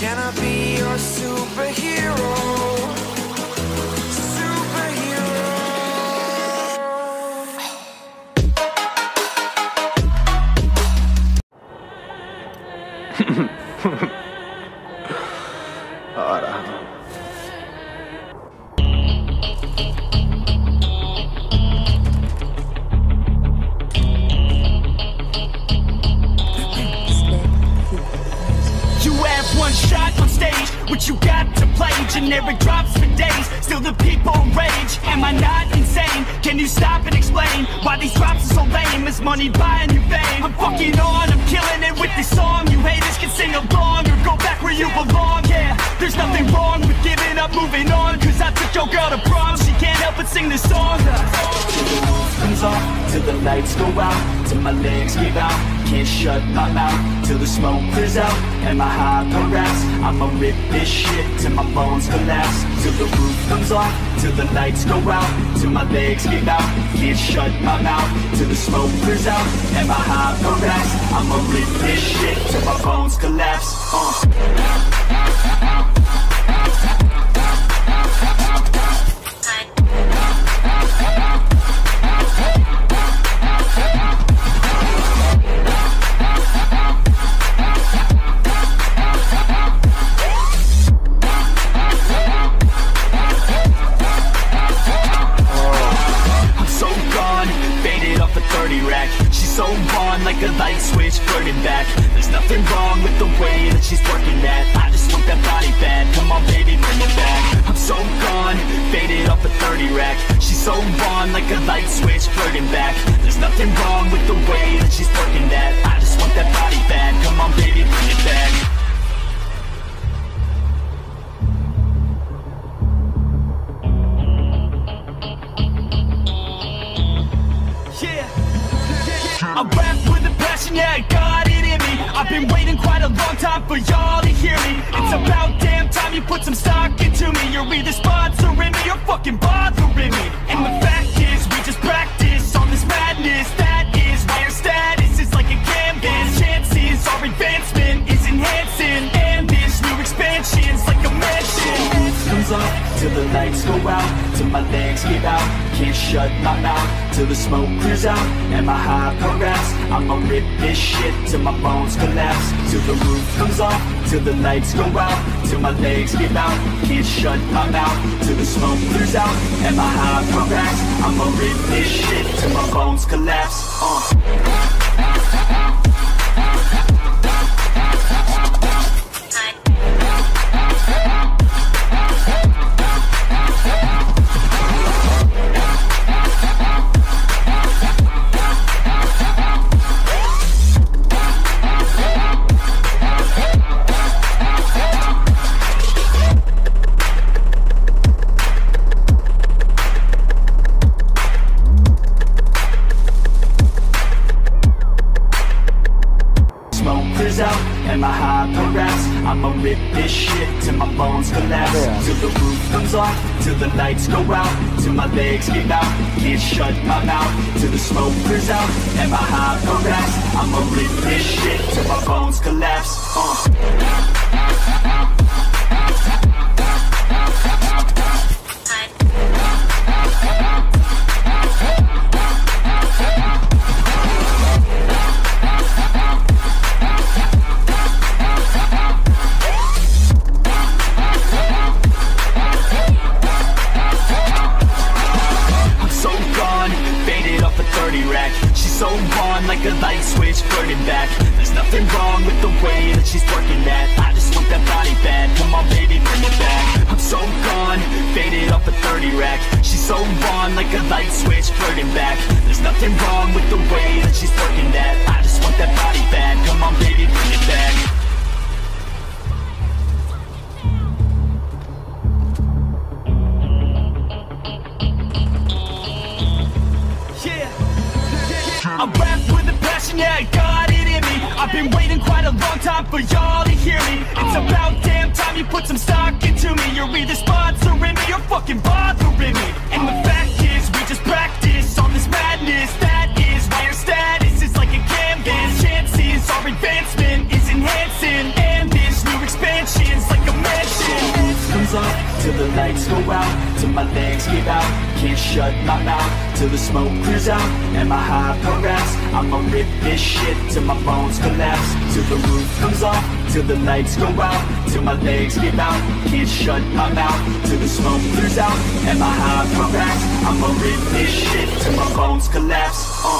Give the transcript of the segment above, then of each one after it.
Can I be your superhero? Ora. You have one shot on stage, what you got to play? Generic drops for days, still the people rage. Am I not insane? Can you stop and explain why these drops are so lame? Is money buying you fame? I'm fucking on, I'm killing it with this song. You haters can sing along or go back where you belong. Yeah, there's nothing wrong with giving up, moving on. Cause I took your girl to prom, she can't help but sing this song. Till the roof comes off, till the lights go out, till my legs give out, can't shut my mouth, till the smoke clears out, and my high raps. I'ma rip this shit till my bones collapse. Till the roof comes off, till the lights go out, till my legs give out, can't shut my mouth, till the smoke clears out, and my high raps. I'ma rip this shit till my bones collapse. She's so on like a light switch, flirting back. There's nothing wrong with the way that she's working that. I just want that body bad, come on baby, bring it back. I'm so gone, faded off a 30 rack. She's so on like a light switch, flirting back. There's nothing wrong with the way that she's working that. I just want that body bad, come on baby, bring it back. I rap with a passion, yeah, I got it in me. I've been waiting quite a long time for y'all to hear me. It's about damn time you put some stock into me. You're either sponsoring me or fucking bothering me. And the fact is, we just practice on this madness. That is why our status is like a canvas. Chances our advancement is enhancing, and this new expansion's like a mansion. Comes up till the lights go out, till my legs give out, can't shut my mouth, till the smoke clears out, and my high raps. I'ma rip this shit till my bones collapse. Till the roof comes off, till the lights go out, till my legs give out, can't shut my mouth, till the smoke clears out, and my high raps. I'ma rip this shit till my bones collapse. And my high raps, I'ma rip this shit till my bones collapse. Till the roof comes off, till the lights go out, till my legs give out, can't shut my mouth, till the smoke clears out, and my high raps. I'ma rip this shit till my bones collapse. So on like a light switch, flirting back. There's nothing wrong with the way that she's working that. I just want that body bad, come on baby, bring it back. I'm so gone, faded off a 30 rack. She's so on like a light switch, flirting back. There's nothing wrong with the way that she's working that. I just want that body bad, come on baby, bring it back. I rap with a passion, yeah, I got it in me. I've been waiting quite a long time for y'all to hear me. It's about damn time you put some stock into me. You're either sponsoring me or fucking bothering me. And the fact is, we just practice on this madness. That is why our status is like a canvas. Chances our advancement is enhancing, and this new expansion's out, till my legs give out. Can't shut my mouth till the smoke clears out. And my high progress, I'ma rip this shit till my bones collapse. Till the roof comes off, till the lights go out. Till my legs give out, can't shut my mouth till the smoke clears out. And my high progress, I'ma rip this shit till my bones collapse.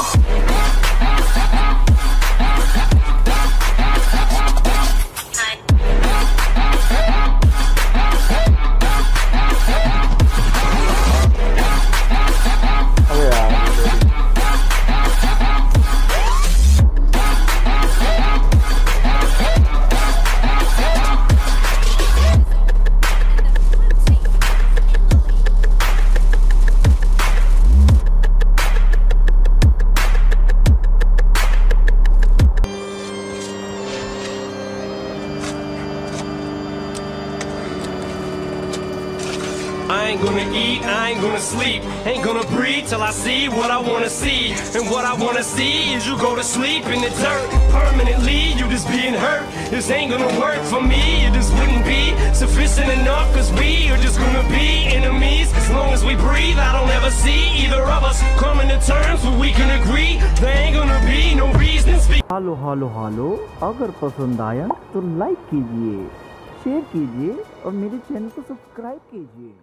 I ain't gonna eat, I ain't gonna sleep, ain't gonna breathe till I see what I wanna see. And what I wanna see is you go to sleep in the dirt permanently, you just being hurt. This ain't gonna work for me, it just wouldn't be sufficient enough. Cause we are just gonna be enemies. As long as we breathe, I don't ever see either of us coming to terms where we can agree. There ain't gonna be no reason to speak. Hello hello hello, अगर पसंद आया तो like कीजिए, share कीजिए और मेरे channel को subscribe कीजिए।